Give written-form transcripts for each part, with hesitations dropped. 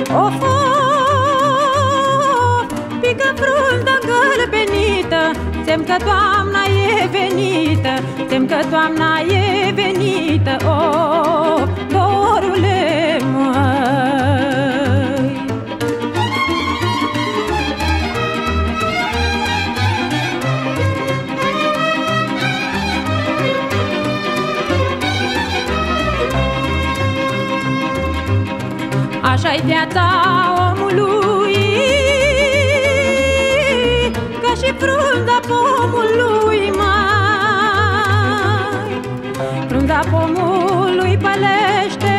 Of, pică frunza gălbenită, semn că toamna e venită, semn că toamna e venită. Oh, dorule măi. Așa-i viața omului, ca și frunza pomului, mai. Frunza pomului pălește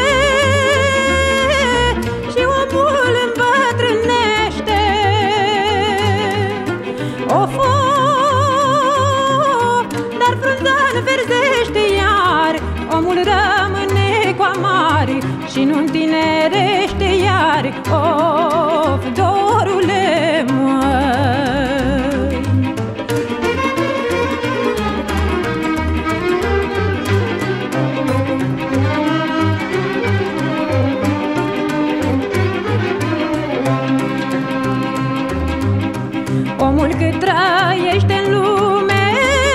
și omul îmbătrânește. Of, dar frunza înverzește iar, omul rămâne cu amari și nu întinerește iar. Of, dorule măi. Omul cât trăiește în lume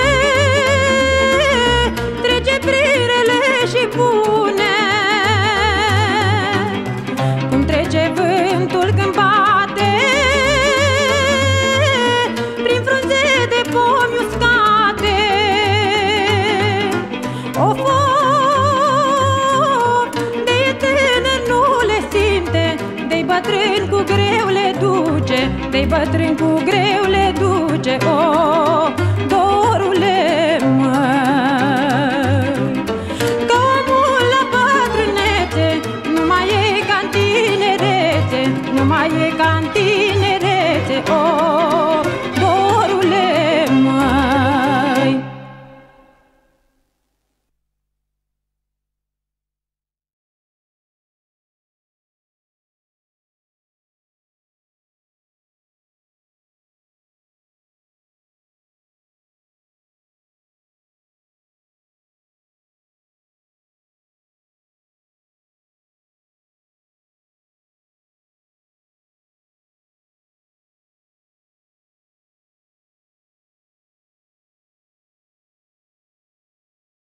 trece prin rele și bune, cum trece vântul când bate prin frunze de pomi uscate. Of, de-i tânăr nu le simte, de-i bătrân cu greu le duce, de-i bătrân cu greu le duce. Oh,